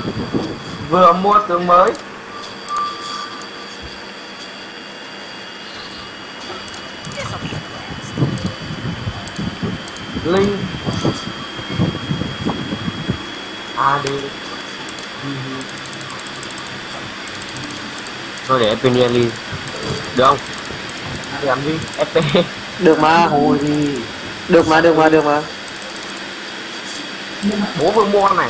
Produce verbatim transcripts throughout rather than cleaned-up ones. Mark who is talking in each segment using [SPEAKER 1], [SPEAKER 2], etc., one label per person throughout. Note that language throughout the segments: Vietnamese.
[SPEAKER 1] Vừa mua tướng mới. Linh a đê thôi để Premier League được không? Để làm gì? ép pê
[SPEAKER 2] Được mà.
[SPEAKER 1] hồi gì?
[SPEAKER 2] Được mà, được mà, được mà.
[SPEAKER 1] Bố vừa mua này.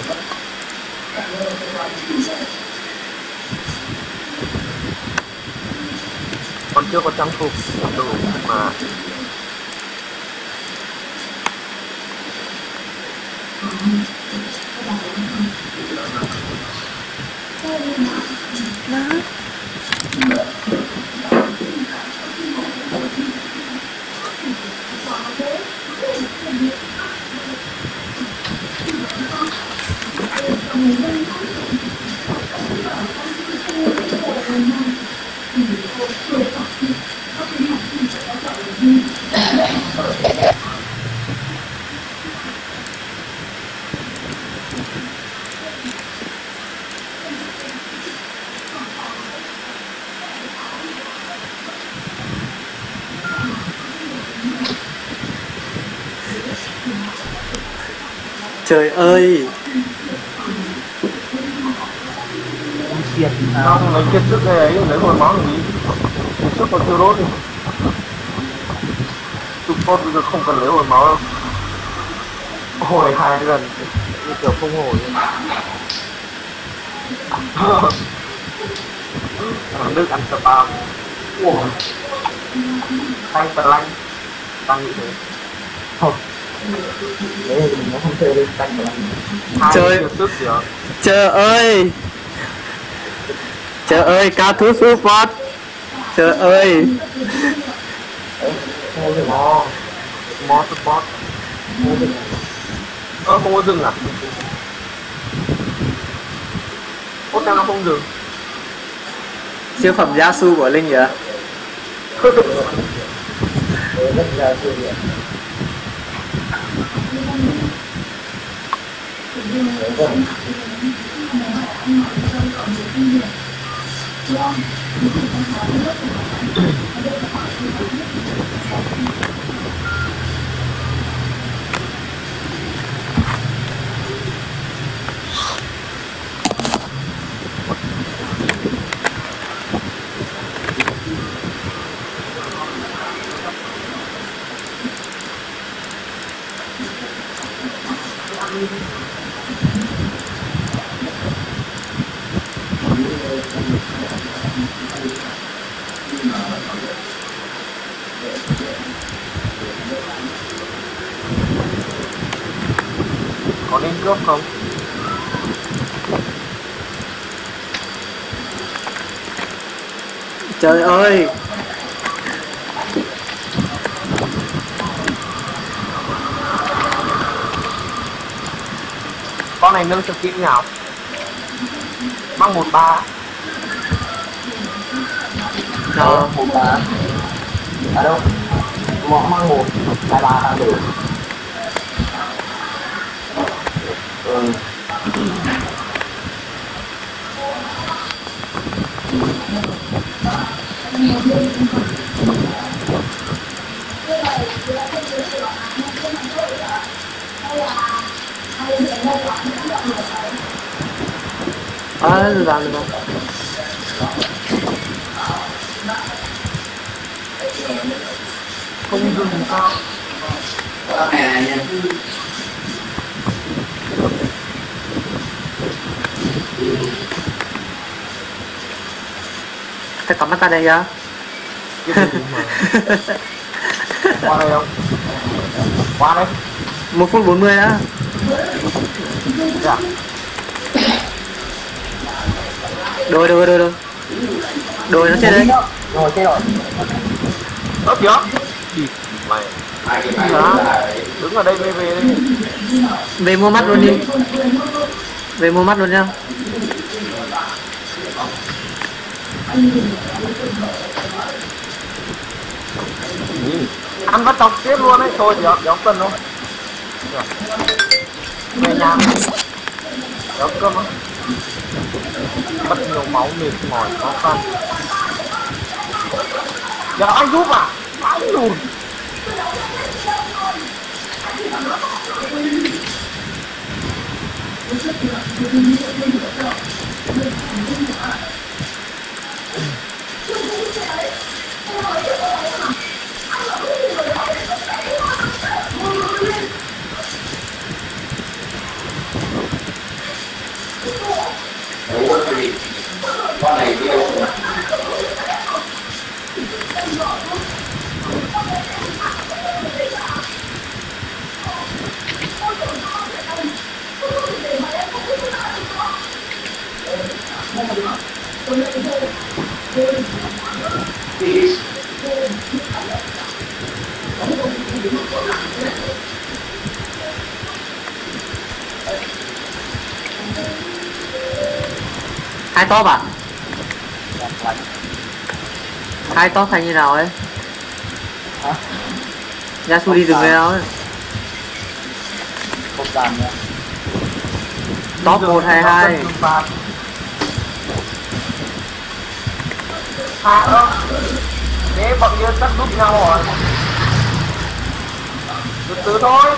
[SPEAKER 1] Còn chưa có trang phục đủ mà.
[SPEAKER 2] Trời ơi.
[SPEAKER 1] Không, lấy kiệt sức này ấy, lấy hồi máu gì kiệt sức còn chưa đốt đi. Support bây giờ không cần lấy hồi máu đâu. Hồi hai lần như kiểu không hồi. Thằng Đức ăn spam. Ủa Thanh tờ lanh tăng như thế. Không đấy nó không chơi lên canh rồi.
[SPEAKER 2] Trời trời ơi, trời ơi, cao thủ support, trời ơi.
[SPEAKER 1] Mò mò support ơ không có dừng à? Ốt nào nó không dừng?
[SPEAKER 2] Siêu phẩm gia su của Linh vậy.
[SPEAKER 1] Rất gia su vậy. Có nên cướp không?
[SPEAKER 2] Trời ơi.
[SPEAKER 1] Con này nâng skin nào? Mang một ba.
[SPEAKER 2] Nào.
[SPEAKER 1] Một ba. À đâu? Mỏ mang một, hai ba hai được. Ừ.
[SPEAKER 2] À, được rồi, được rồi.
[SPEAKER 1] Không dừng sao?
[SPEAKER 2] Thế có mắt ta đây chưa?
[SPEAKER 1] Qua đây không? Qua đây.
[SPEAKER 2] Một phút bốn mươi đã.
[SPEAKER 1] Dạ.
[SPEAKER 2] Đôi đôi đôi đôi. Đôi nó chết đấy.
[SPEAKER 1] Rồi chết rồi. Ớt chưa? Mày. Đó. Đứng ở đây về về đi.
[SPEAKER 2] Về mua mắt luôn đi. Về mua mắt luôn nha.
[SPEAKER 1] Ăn bắt chọc tiếp luôn đấy. Thôi thì đóng cân thôi. Về nhà. Đóng cơm không? mất nhiều máu mệt mỏi khó khăn. Giờ anh giúp à? Anh lùn.
[SPEAKER 2] Hai top à? Hai top hay như nào ấy?
[SPEAKER 1] Hả?
[SPEAKER 2] Yasu đi từng người nào ấy?
[SPEAKER 1] Không làm nữa.
[SPEAKER 2] Top một hay hai?
[SPEAKER 1] À đâu? Thế bọn kia chắc giúp nhau rồi. Từ từ thôi.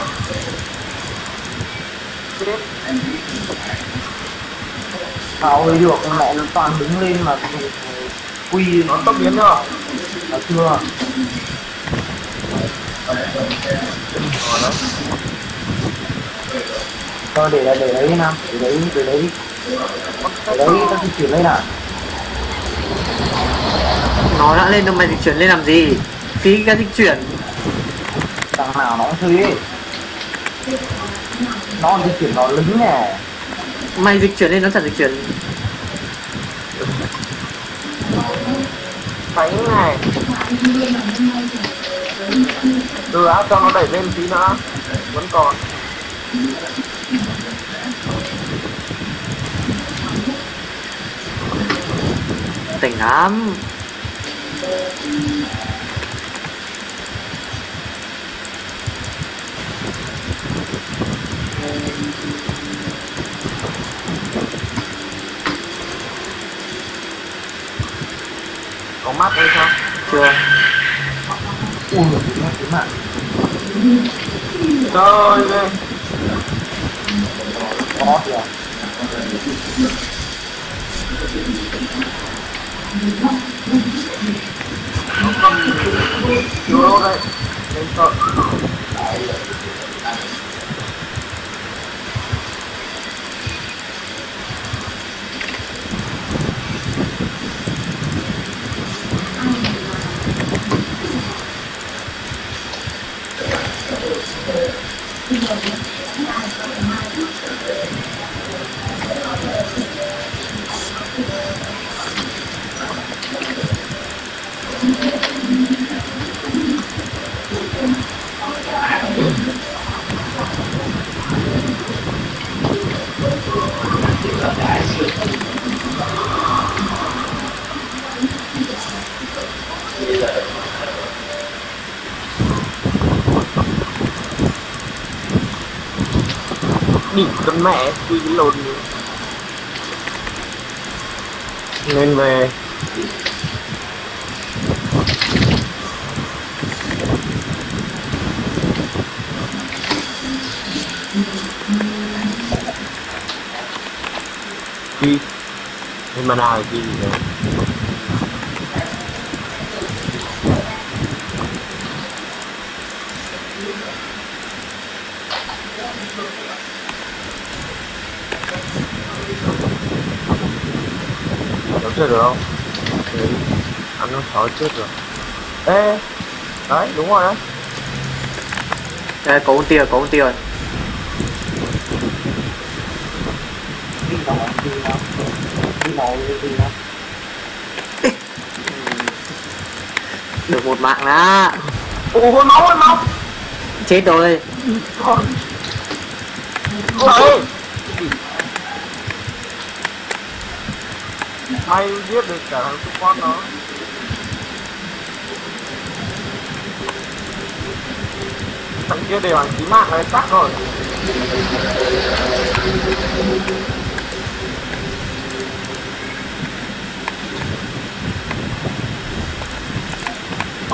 [SPEAKER 1] Thảo ơi được, mẹ nó toàn đứng lên mà quy nó tốc biến chưa? Nó chưa. Thôi để để đấy Nam, để đấy để đấy để đấy ta di chuyển lên à?
[SPEAKER 2] Nó đã lên đâu mày dịch chuyển lên làm gì? Phí cái dịch chuyển.
[SPEAKER 1] Thằng nào nó cũng thế. Nó di chuyển nó lứng nè.
[SPEAKER 2] Mày dịch chuyển lên nó chẳng dịch chuyển.
[SPEAKER 1] Thấy này. Từ á cho nó đẩy lên tí nữa. Vẫn còn.
[SPEAKER 2] Tỉnh lắm.
[SPEAKER 1] Có mắt hay sao?
[SPEAKER 2] Chưa.
[SPEAKER 1] Ui, mắt cái mạng. Trời ơi. Có kìa. Nó cầm nhiều đô đây. Lên sợ. Đi con mẹ quy cái lồn lên về. Đi lên mà nào đi rồi. Nó chết được không? Đấy, ăn nó sói chết rồi. Ê, đấy đúng rồi đấy.
[SPEAKER 2] Đây, có con tia, có con tia rồi.
[SPEAKER 1] Đi đâu đi đâu đi đâu đi đâu.
[SPEAKER 2] Được một mạng á.
[SPEAKER 1] Ôi máu ơi máu.
[SPEAKER 2] Chết rồi.
[SPEAKER 1] Ôi. May giết được cả thằng support nó. Thằng kia đều hàng chí mạng này chắc rồi.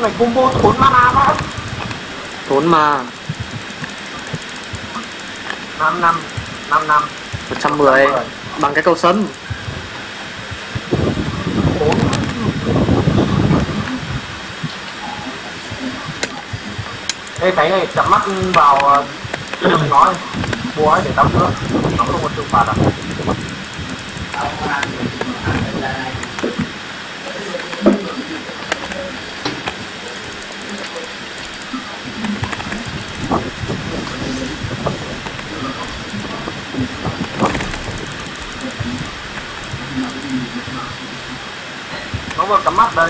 [SPEAKER 1] mày combo thốn mana quá.
[SPEAKER 2] Thốn mà
[SPEAKER 1] năm năm năm năm
[SPEAKER 2] một trăm mười bằng cái cầu sấm.
[SPEAKER 1] Ê cái này chậm mắt vào nói búa ấy để tao nữa, nó không có trừng phạt à? Nó vừa cắm mắt đây.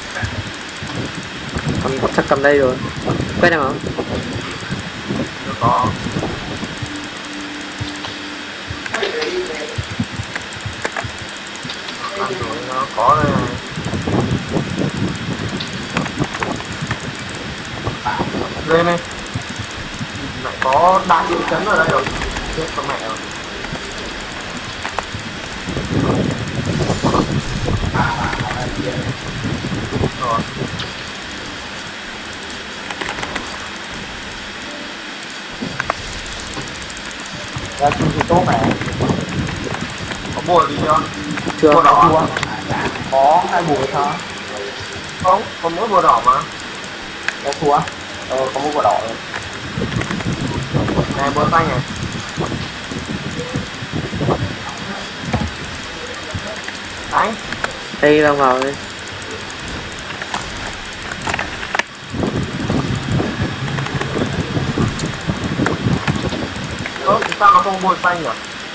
[SPEAKER 2] Cầm, chắc cầm đây rồi. Quét em không?
[SPEAKER 1] Được có. Ăn rồi nó có đây này. Lên đây. Lại có đại địa chấn ở đây rồi. Chết con mẹ rồi. Rồi.
[SPEAKER 3] Ra chung thì tốt này.
[SPEAKER 1] Có bùa gì chưa?
[SPEAKER 2] Chưa.
[SPEAKER 1] Bùa đỏ
[SPEAKER 3] Chua. Có hai bùi thôi.
[SPEAKER 1] không? Có mỗi bùa đỏ mà.
[SPEAKER 3] Ra chua. Ờ, có một bùa đỏ rồi.
[SPEAKER 1] Này bùa xanh này. Đánh.
[SPEAKER 2] Đây ra vào đây.
[SPEAKER 1] Ơ, sao nó không bùa xanh nhỉ?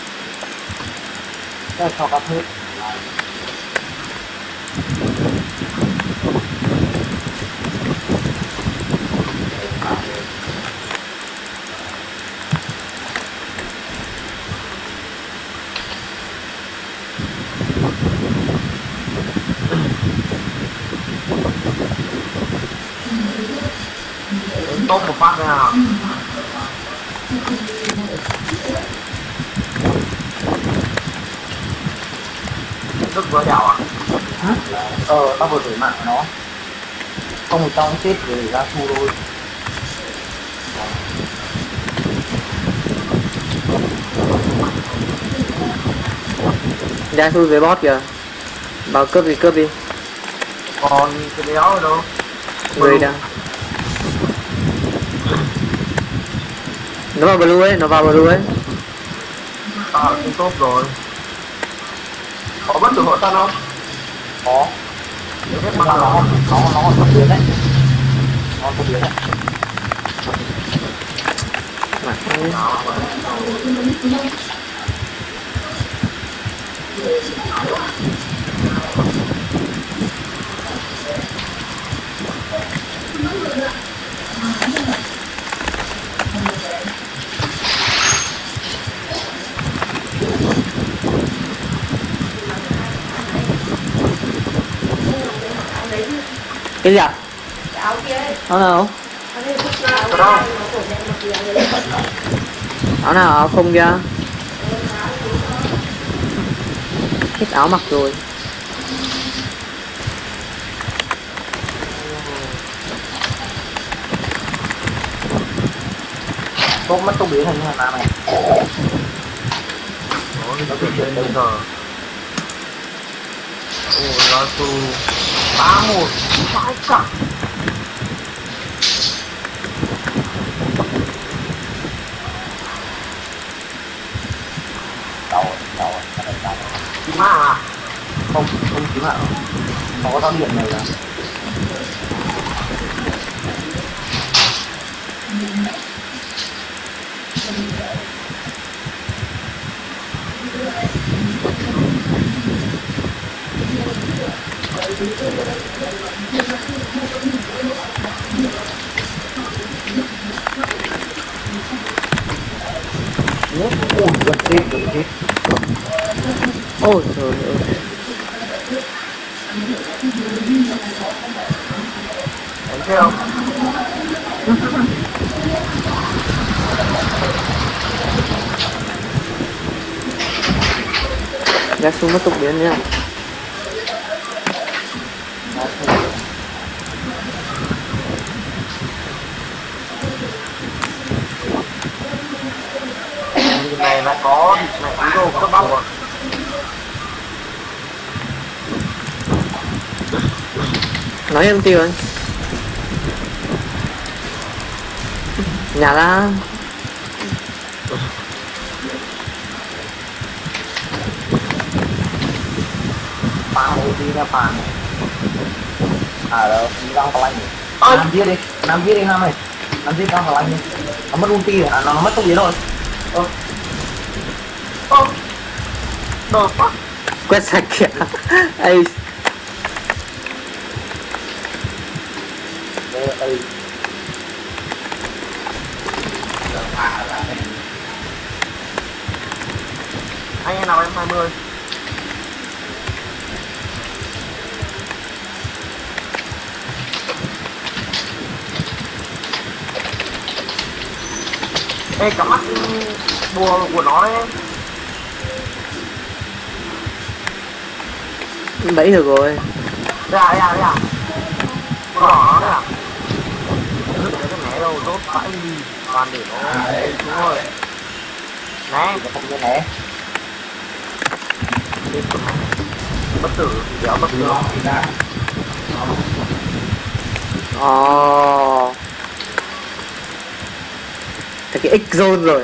[SPEAKER 3] Đây cho các hết.
[SPEAKER 1] Tốt một phát nào. Rất vừa đảo à?
[SPEAKER 3] Hả? Ờ, tao vừa đổi mạng của nó. Không thì tao cũng chết rồi ra thu thôi.
[SPEAKER 2] Ra xui với boss kìa. Bảo cướp thì cướp đi.
[SPEAKER 1] Còn cái đéo ở đâu?
[SPEAKER 2] Người đang. Nó vào blue ấy, nó vào blue ấy.
[SPEAKER 1] Tao ở trên top rồi. Có bất tử hộ tân không?
[SPEAKER 3] Có.
[SPEAKER 1] Nếu biết
[SPEAKER 3] Nó
[SPEAKER 1] bắt
[SPEAKER 3] nó
[SPEAKER 1] đầu.
[SPEAKER 3] nó nó còn một biến đấy. Nó có biến đấy.
[SPEAKER 2] Mà, cái gì ạ? Áo nào?
[SPEAKER 1] Ở đâu?
[SPEAKER 2] Áo nào? Áo không kìa. Hết áo mặc rồi.
[SPEAKER 3] Tốt mất tông biến thành như thế nào này.
[SPEAKER 1] Nó nó bị lên bây giờ. Ồ, nó tu ba một phải chặt.
[SPEAKER 3] Đầu, đầu, đầu, đầu.
[SPEAKER 1] Chị ma à?
[SPEAKER 3] Không, không cứu mạng. Nó có tao điện này là. Ôi, gần chết, gần chết.
[SPEAKER 2] Ôi trời ơi.
[SPEAKER 1] Đánh thấy không?
[SPEAKER 2] Ra xuống mất tục biến nha.
[SPEAKER 1] thì này là có này ý đồ cấp bóc rồi.
[SPEAKER 2] Nói em tiêu anh. Nhà ra.
[SPEAKER 3] Phang một tí nha phang. À đâu, đi đang có lạnh. Làm giết đi, làm giết đi Nam ơi. Làm giết đang có lạnh đi. Nó mất ulti rồi, à, nó mất tốc biến rồi. Ơ.
[SPEAKER 1] Ơ. Đồ fuck.
[SPEAKER 2] Quét sạch kìa. Ê.
[SPEAKER 3] Ê, ê.
[SPEAKER 1] Anh em nào em hai mươi. Ê, cả mắt bùa của nó đấy.
[SPEAKER 2] Bẫy được rồi.
[SPEAKER 1] Đây à, đây à, đây à. Bùa đỏ nó đấy à. Đừng để cái mẹ đâu, đốt vãi đi. Toàn để nó đúng rồi. Nè,
[SPEAKER 3] Nó không như thế.
[SPEAKER 1] bất tử, đéo bất tử.
[SPEAKER 2] Ồ. Thật cái X zone rồi.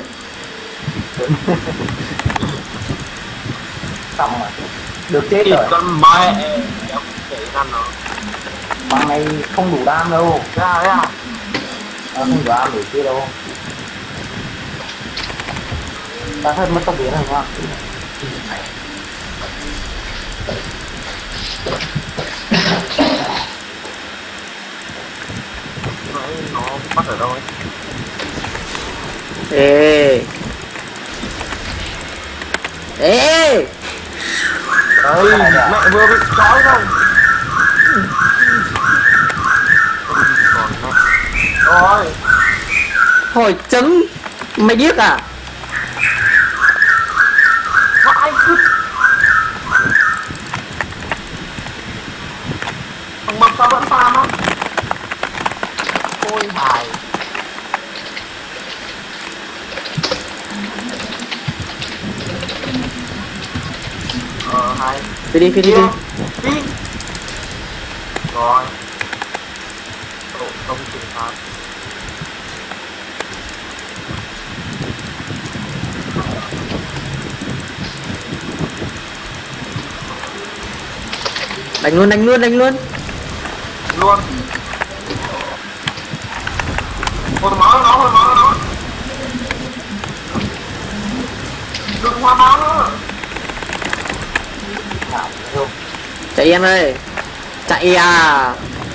[SPEAKER 3] Xong rồi. Được chết
[SPEAKER 1] Thịt
[SPEAKER 3] rồi.
[SPEAKER 1] con mẹ. Đéo để ăn nó.
[SPEAKER 3] Bằng này không đủ đam đâu.
[SPEAKER 1] Đây à, đây à.
[SPEAKER 3] À, không đủ đam đủ kia đâu. Ta thân mất tốc biến rồi không?
[SPEAKER 1] Nãy nó bắt ở đâu ấy?
[SPEAKER 2] Ê. Ê.
[SPEAKER 1] Đấy, mẹ vừa bị trói rồi. Còn mẹ. Rồi.
[SPEAKER 2] Hồi chấm. Mày biết à?
[SPEAKER 1] Vãi cứt. Thằng Mập sao vẫn farm á? Ôi hài. Ờ hay.
[SPEAKER 2] Phi đi, phi đi, đi.
[SPEAKER 1] Đi. Rồi. Độ công trình pháp.
[SPEAKER 2] Đánh luôn, đánh luôn, đánh luôn.
[SPEAKER 1] Luôn. Một máu nó, một máu nó. Đừng hoa máu nữa.
[SPEAKER 3] Nào, không.
[SPEAKER 2] Chạy em ơi. Chạy à.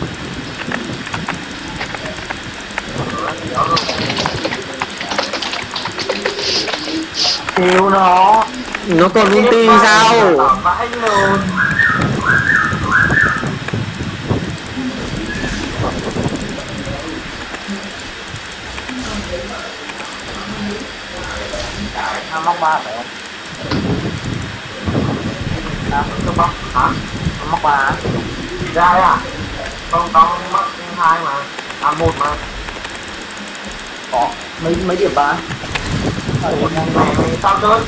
[SPEAKER 3] Cứu nó.
[SPEAKER 2] Nó còn ulti sao?
[SPEAKER 1] Vãi luôn.
[SPEAKER 3] À, móc ba phải không? À,
[SPEAKER 1] Không bóc hả?
[SPEAKER 3] móc ba hả?
[SPEAKER 1] Ra đây à? Không, con mất hai mà. À một mà.
[SPEAKER 3] Có mấy mấy điểm ba? Ở
[SPEAKER 1] Một
[SPEAKER 3] đây
[SPEAKER 1] này mày sao chơi?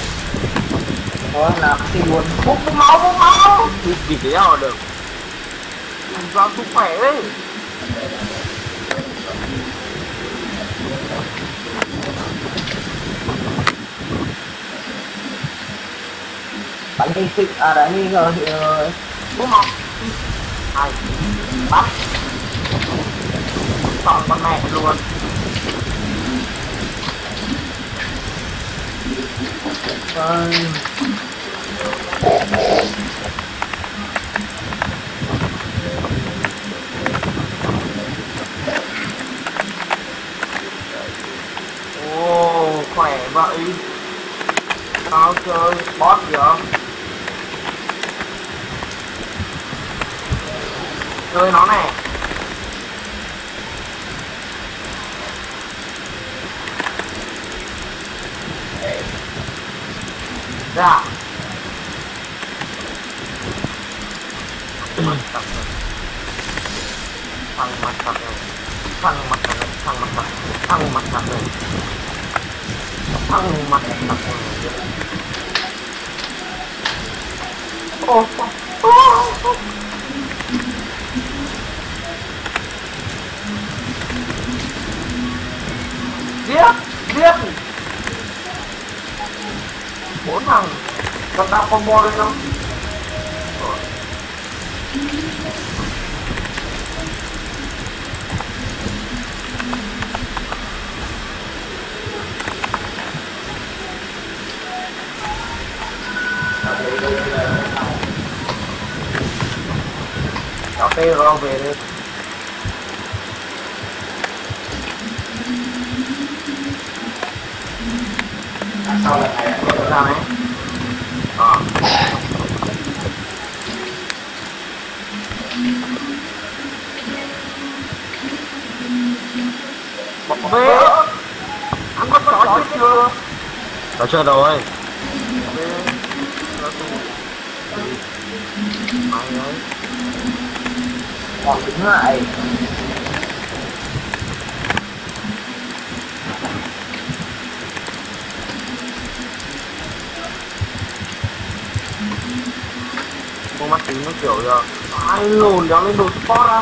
[SPEAKER 3] có làm thì luôn.
[SPEAKER 1] Bốc máu, bốc máu. Vì thế nào được? Đừng sao sức khỏe đấy.
[SPEAKER 3] Bánh cây xịn, à đấy nghi ngờ thì rồi.
[SPEAKER 1] Bốc máu. Hai. Bắt. Chọn con mẹ luôn.
[SPEAKER 3] Ơi.
[SPEAKER 1] Ồ, khỏe vậy. Tao chơi boss gì không? Chơi nó này. Dạ. Thằng mặt thật này. Thằng mặt thật này. Thằng mặt thật. Thằng mặt thật này. thằng mặt mặt ô ô giết giết bốn thằng con tao combo lên không cà phê rồi về đi sao lại ra này à bọc về anh có trò chơi chưa trò chơi rồi mày ơi
[SPEAKER 3] còn đứng lại
[SPEAKER 1] con mắt tính nó kiểu giờ ai lồn đéo lên đồ sport á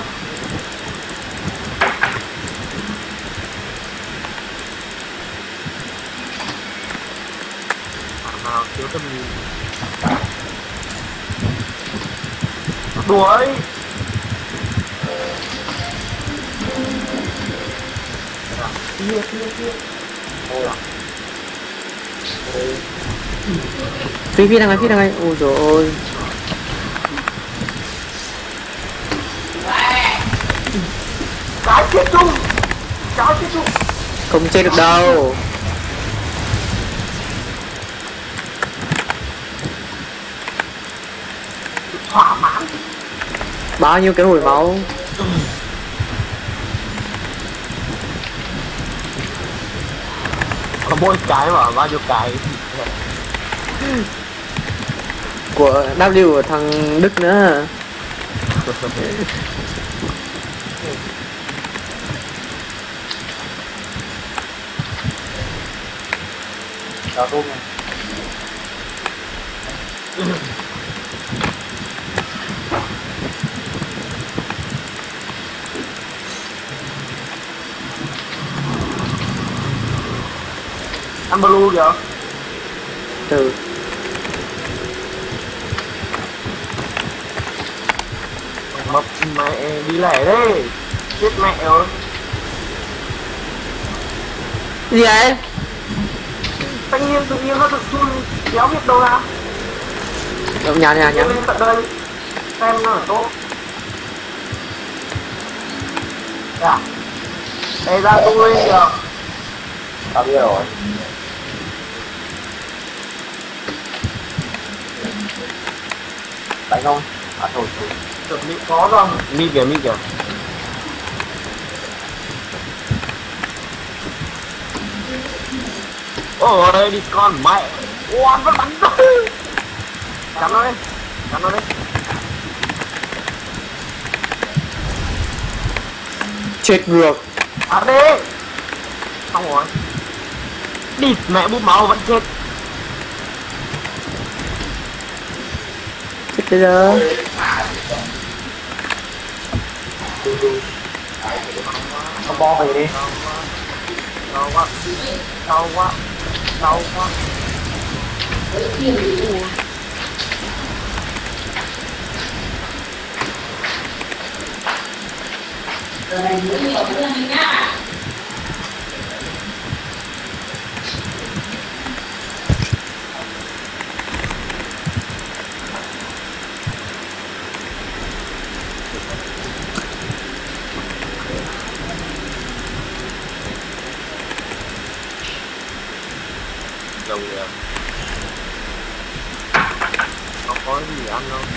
[SPEAKER 1] nào thiếu tầm nhìn đuổi kia kia kia
[SPEAKER 2] phi phi đang ngay phi đang ngay ôi trời ơi
[SPEAKER 1] cái chết chung cái chết chung
[SPEAKER 2] không chết được đâu
[SPEAKER 1] thỏa mãn
[SPEAKER 2] bao nhiêu cái hồi máu
[SPEAKER 1] có mỗi cái mà bao nhiêu cái
[SPEAKER 2] của W của thằng Đức nữa
[SPEAKER 3] cho tôi nha
[SPEAKER 1] ăn blue kìa
[SPEAKER 2] từ
[SPEAKER 1] mập mẹ đi lẻ đi chết mẹ rồi
[SPEAKER 2] gì vậy
[SPEAKER 1] tất nhiên tự nhiên nó tự chui kéo biết đâu ra
[SPEAKER 2] nhắm nhà nhà nhắm
[SPEAKER 1] lên tận đây xem nó là tốt à đây ra tung lên kìa
[SPEAKER 3] tao biết rồi đánh không à thôi thôi
[SPEAKER 1] chuẩn bị có rồi mi kìa mi kìa ôi đi con mẹ oan vẫn bắn tới cắn nó đi cắn nó đi
[SPEAKER 2] chết ngược
[SPEAKER 1] à đi xong rồi đi mẹ bút máu vẫn chết
[SPEAKER 2] chết bây giờ
[SPEAKER 3] không bo về đi
[SPEAKER 1] đau quá đau quá đau quá Lâu rồi không có gì ăn đâu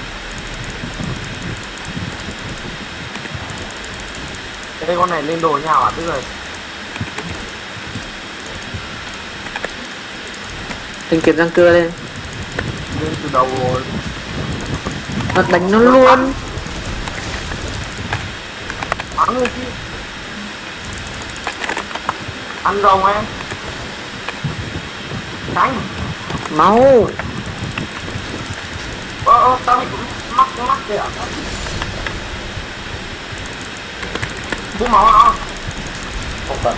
[SPEAKER 1] cái con này lên đồ nhau à tức là
[SPEAKER 2] anh kiếm răng cưa lên
[SPEAKER 1] lên từ đầu rồi
[SPEAKER 2] nó đánh nó luôn
[SPEAKER 1] bắn rồi chứ ăn rồng em Tránh.
[SPEAKER 2] Máu.
[SPEAKER 1] Ơ ơ tao bị mắc mắc kìa. Bố máu không?
[SPEAKER 3] Không cần.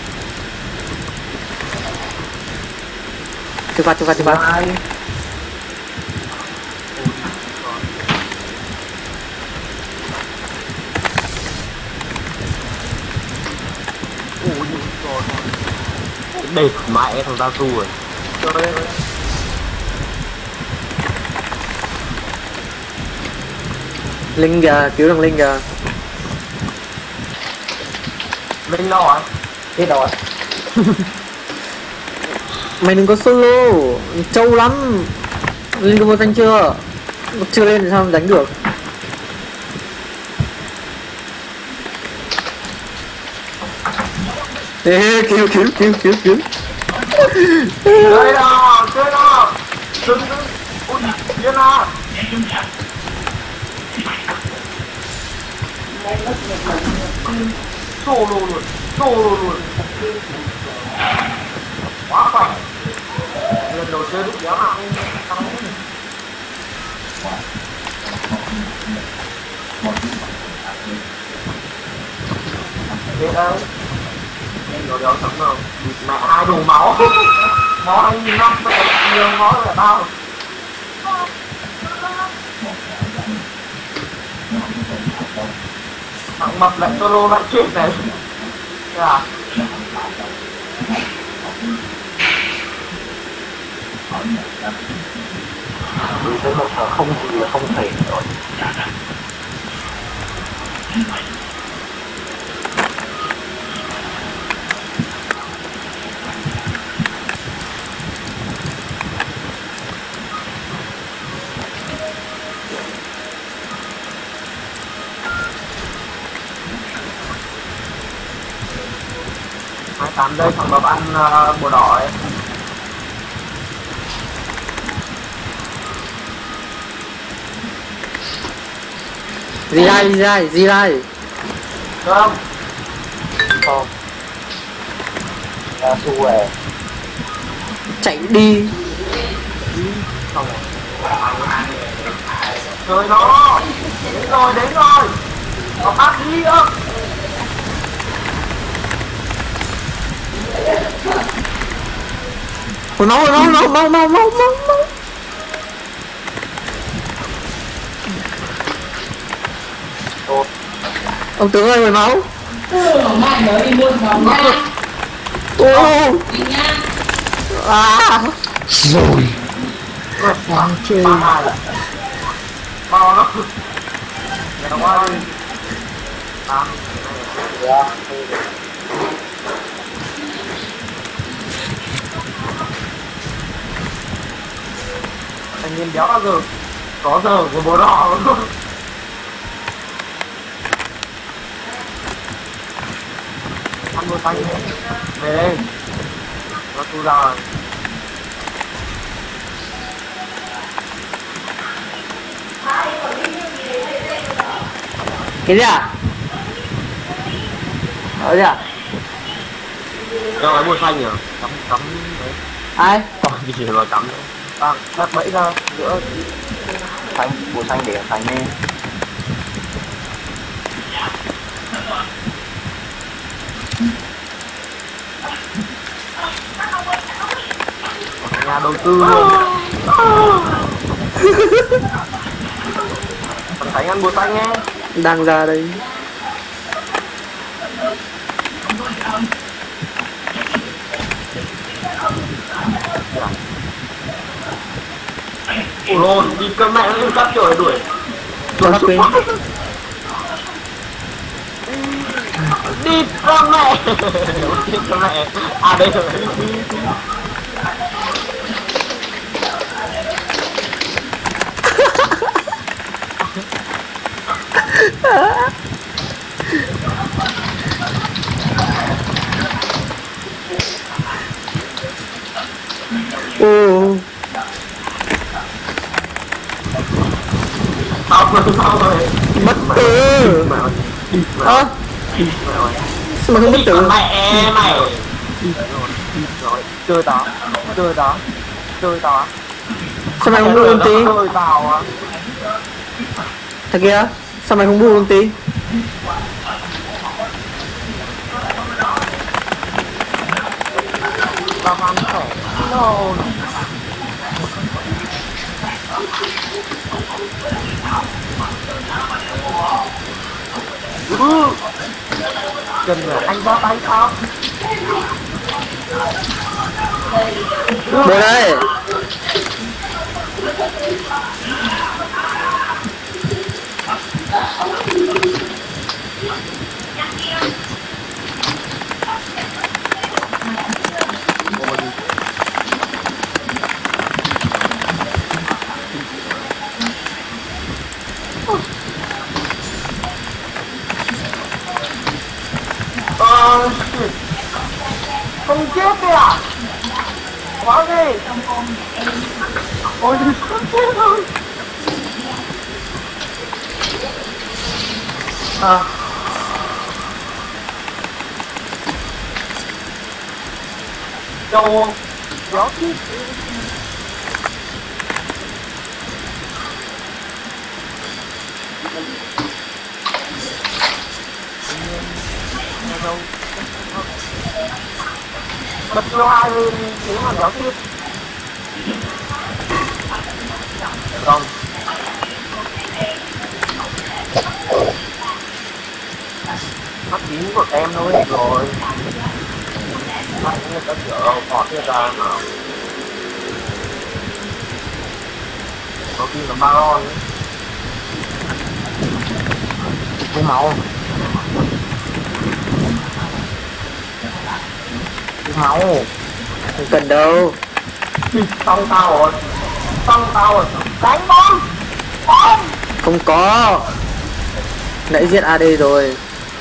[SPEAKER 2] Cepat cepat cepat.
[SPEAKER 3] Ai?
[SPEAKER 1] Ui rồi. Đệt mẹ thằng tao rồi. Trời ơi.
[SPEAKER 2] Linh kìa, cứu thằng Linh kìa.
[SPEAKER 1] Linh đâu rồi?
[SPEAKER 3] Chết rồi.
[SPEAKER 2] Mày đừng có solo, trâu lắm. Linh có vô danh chưa? Chưa lên thì sao đánh được? Ê, cứu cứu cứu cứu cứu.
[SPEAKER 1] Chơi nào, chơi nào. Đừng đừng. Ui, điên à. Solo luôn, solo luôn. Quá khỏe. Lần đầu chơi lúc đéo nào anh thắng. Biết đâu. Nó đéo thắng đâu. Mẹ hai đồ máu. Máu anh năm phải nhiều máu là bao. Thằng mập lại solo lại chết này. À.
[SPEAKER 3] Vì tới một giờ không gì là không thể rồi.
[SPEAKER 1] hai tám giây thằng mập ăn uh, bùa đỏ ấy.
[SPEAKER 2] Gì đây, gì đây, gì đây?
[SPEAKER 1] Không.
[SPEAKER 3] Không. Ra su về.
[SPEAKER 2] Chạy đi.
[SPEAKER 1] Không. Trời nó. Đến rồi, đến rồi. Nó bắt đi ơ.
[SPEAKER 2] Hồi máu, hồi máu, máu, máu, máu, máu, máu, máu. Ông tướng ơi, hồi máu.
[SPEAKER 4] Mai nữa đi mua phòng nha.
[SPEAKER 2] Ô.
[SPEAKER 4] Đi nha.
[SPEAKER 2] À.
[SPEAKER 3] Rồi.
[SPEAKER 1] Đang chơi. Bao nó. Nó qua đi. À.
[SPEAKER 3] Dạ.
[SPEAKER 1] Thanh niên béo bao giờ có giờ của bố đỏ luôn. Ăn bữa xanh đấy. Về đây. Nó thu ra rồi.
[SPEAKER 2] Cái gì à? Ở gì à?
[SPEAKER 1] Cho cái bùa xanh nhỉ? Cắm cắm đấy.
[SPEAKER 2] Ai?
[SPEAKER 1] Còn gì mà cắm nữa. À, đặt bẫy ra giữa
[SPEAKER 3] Xanh, bùa xanh để xanh nè.
[SPEAKER 1] nhà đầu tư luôn. Còn Khánh ăn bùa xanh nghe.
[SPEAKER 2] Đang ra đây.
[SPEAKER 1] Ủa lồn, đi cơn mẹ nó lên cắt trời đuổi.
[SPEAKER 2] Tôi hấp pin.
[SPEAKER 1] Đi con mẹ. Đi con mẹ. À đây rồi.
[SPEAKER 2] Ô.
[SPEAKER 1] Sao rồi, sao rồi.
[SPEAKER 2] Bất tử. Ơ. Sao mà không bất tử?
[SPEAKER 1] Mẹ mày. Rồi, chơi tao. Chơi đó. Chơi đó.
[SPEAKER 2] Sao mày không bù ulti?
[SPEAKER 1] Chơi tao à.
[SPEAKER 2] Thằng kia, sao mày không bù ulti?
[SPEAKER 1] Tao ăn khỏe. No. Ừ. Cần là anh ra tay sao?
[SPEAKER 2] Bố đây.
[SPEAKER 1] Ờ, không chết kìa à? Quá ghê. Ôi không chết thôi. À. Châu gió chết. Bật vô hai lên tiếng mà gió tiếp. Không. Mắt chín của em thôi rồi. Mắt người ta chở bỏ người ta mà. Có khi là Baron ấy.
[SPEAKER 3] Cái máu. Cái máu.
[SPEAKER 2] Không cần đâu.
[SPEAKER 1] Xong tao rồi. Xong tao rồi. Đánh bom. Bom.
[SPEAKER 2] Không có. Nãy giết a đê rồi.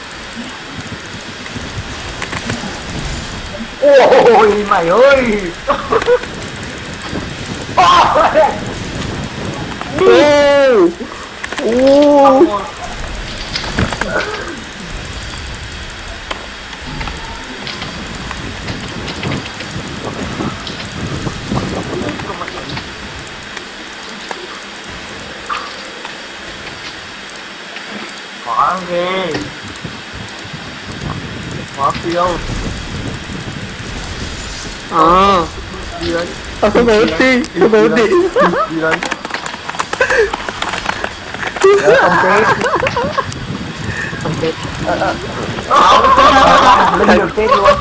[SPEAKER 1] Ôi mày ơi.
[SPEAKER 2] Ô. Ô.
[SPEAKER 1] Quá ghê. Quá phiêu.
[SPEAKER 2] À.
[SPEAKER 1] Đi đấy.
[SPEAKER 2] À, không có ulti. Không có ulti.
[SPEAKER 1] Đi đấy.
[SPEAKER 3] Không chết. Không chết. Linh được chết luôn.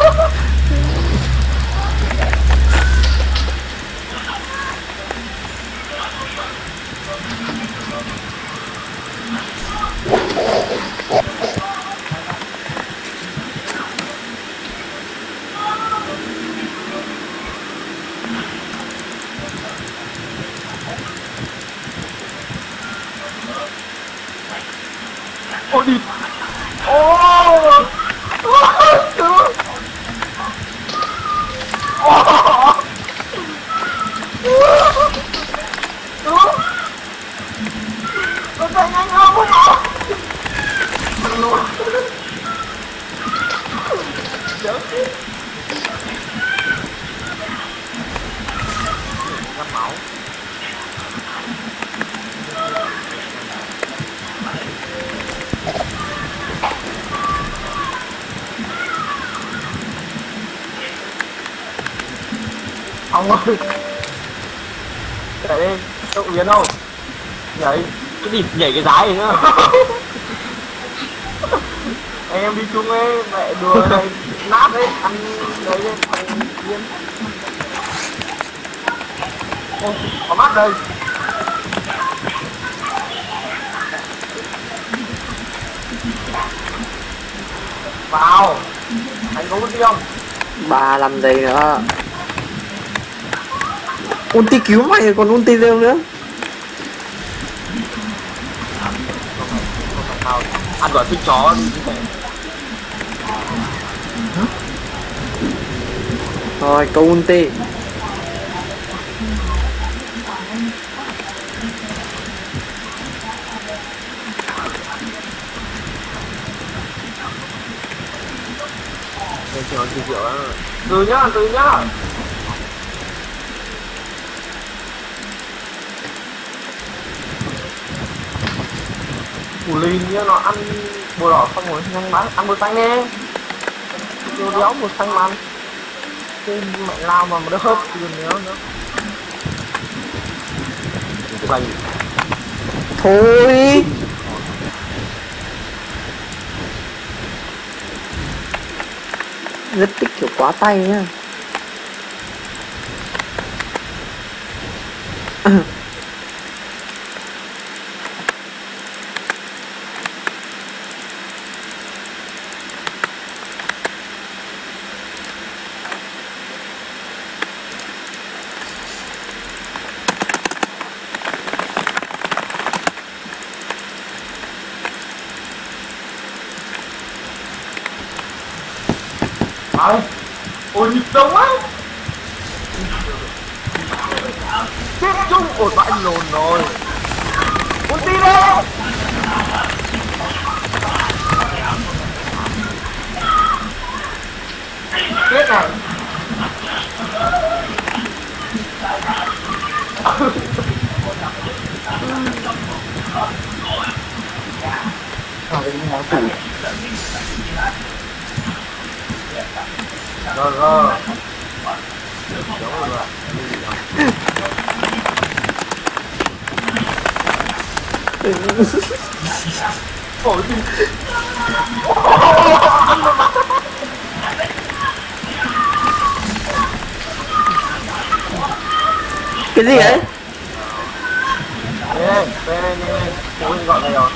[SPEAKER 1] Ôi đi. Ô. Cứu. Cứu. Con tay nhanh hơn không ạ? Luôn. Chết. Ra máu. Ông ơi. Chạy đi. Cậu Yến không? Nhảy. Cái gì nhảy cái giá này nữa. Em đi chung ấy. Mẹ đùa này. Nát đấy. Ăn đấy lên. Thằng Yến. Ô, có mắt đây. Vào. Anh có ulti không?
[SPEAKER 2] Ba làm gì nữa. Ulti cứu mày rồi còn ulti đâu nữa.
[SPEAKER 1] Ăn quả thích chó đi.
[SPEAKER 2] Rồi câu ulti.
[SPEAKER 1] Từ nhá, từ nhá. củ lìn nhá, nó ăn bùa đỏ xong rồi nhanh bắn ăn bùa xanh nghe vô đéo bùa xanh mà ăn cái mẹ lao mà nó hớp luôn đéo nữa xanh
[SPEAKER 2] thôi rất tích kiểu quá tay nhá.
[SPEAKER 1] Ai? Ôi nhịp đông á. Chết chung. Ôi vãi lồn rồi. Ulti đi. Chết này.
[SPEAKER 3] Sao cái nó tủ
[SPEAKER 1] Rồi rồi. Ôi đi.
[SPEAKER 2] Cái gì ấy?
[SPEAKER 1] Nè, nè nè nè, phụ huynh gọi này rồi.